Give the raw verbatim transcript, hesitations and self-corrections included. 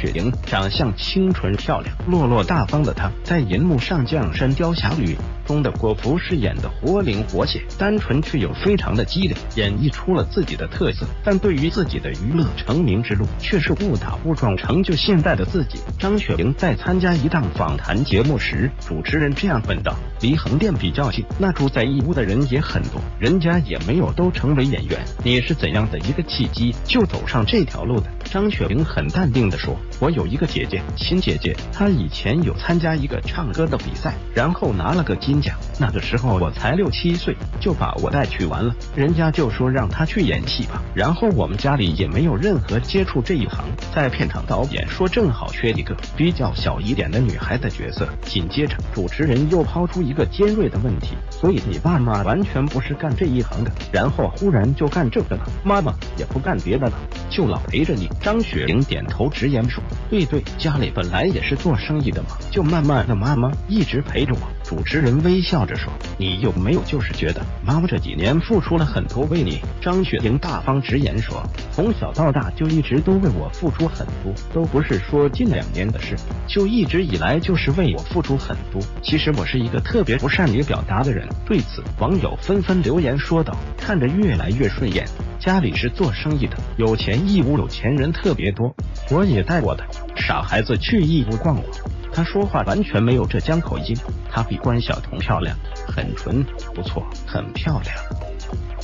雪莹长相清纯漂亮，落落大方的她，在银幕上将《神雕侠侣》中的郭芙饰演的活灵活现，单纯却又非常的机灵，演绎出了自己的特色。但对于自己的娱乐成名之路，却是误打误撞成就现在的自己。张雪莹在参加一档访谈节目时，主持人这样问道：“离横店比较近，那住在义乌的人也很多，人家也没有都成为演员，你是怎样的一个契机就走上这条路的？”张雪莹很淡定地说：“我有一个姐姐，亲姐姐，她以前有参加一个唱歌的比赛，然后拿了个金奖。那个时候我才六七岁，就把我带去玩了，人家就说让她去演戏吧。然后我们家里也没有任何接触这一行，在片场导演说正好缺一个比较小一点的女孩的角色。紧接着主持人又抛出一个尖锐的问题：所以你爸妈完全不是干这一行的，然后忽然就干这个了？妈妈也不干别的了，就老陪着你？”张雪莹点头直言说：“对对，家里本来也是做生意的嘛，就慢慢的妈妈一直陪着我。”主持人微笑着说：“你有没有就是觉得妈妈这几年付出了很多为你？”张雪莹大方直言说：“从小到大就一直都为我付出很多，都不是说近两年的事，就一直以来就是为我付出很多。其实我是一个特别不善于表达的人。”对此，网友纷纷留言说道：“看着越来越顺眼，家里是做生意的，有钱，义乌有钱人特别多，我也带我的傻孩子去义乌逛逛。他说话完全没有浙江口音，他比关晓彤漂亮，很纯，不错，很漂亮。”